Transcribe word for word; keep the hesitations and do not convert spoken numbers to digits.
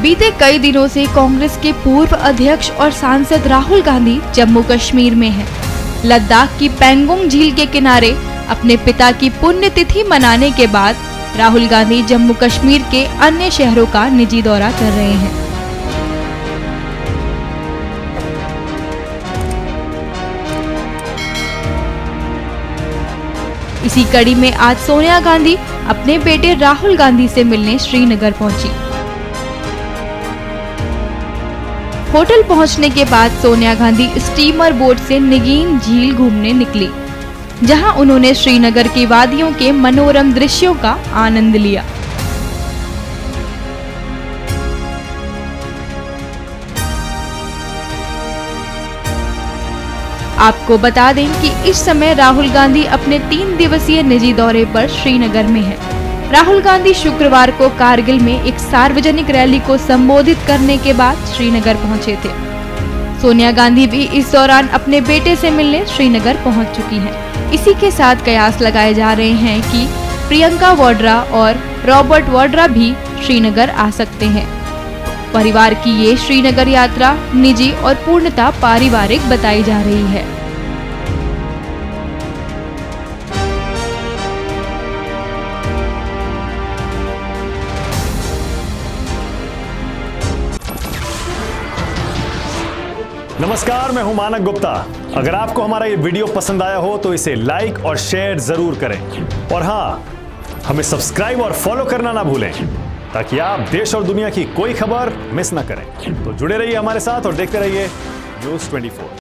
बीते कई दिनों से कांग्रेस के पूर्व अध्यक्ष और सांसद राहुल गांधी जम्मू कश्मीर में हैं। लद्दाख की पेंगोंग झील के किनारे अपने पिता की पुण्यतिथि मनाने के बाद राहुल गांधी जम्मू कश्मीर के अन्य शहरों का निजी दौरा कर रहे हैं। इसी कड़ी में आज सोनिया गांधी अपने बेटे राहुल गांधी से मिलने श्रीनगर पहुंची। होटल पहुंचने के बाद सोनिया गांधी स्टीमर बोट से निगीन झील घूमने निकली, जहां उन्होंने श्रीनगर की वादियों के मनोरम दृश्यों का आनंद लिया। आपको बता दें कि इस समय राहुल गांधी अपने तीन दिवसीय निजी दौरे पर श्रीनगर में हैं। राहुल गांधी शुक्रवार को कारगिल में एक सार्वजनिक रैली को संबोधित करने के बाद श्रीनगर पहुंचे थे। सोनिया गांधी भी इस दौरान अपने बेटे से मिलने श्रीनगर पहुंच चुकी हैं। इसी के साथ कयास लगाए जा रहे हैं कि प्रियंका वाड्रा और रॉबर्ट वाड्रा भी श्रीनगर आ सकते हैं। परिवार की ये श्रीनगर यात्रा निजी और पूर्णतः पारिवारिक बताई जा रही है। नमस्कार, मैं हूं मानक गुप्ता। अगर आपको हमारा ये वीडियो पसंद आया हो तो इसे लाइक और शेयर जरूर करें, और हाँ, हमें सब्सक्राइब और फॉलो करना ना भूलें ताकि आप देश और दुनिया की कोई खबर मिस ना करें। तो जुड़े रहिए हमारे साथ और देखते रहिए न्यूज़ चौबीस।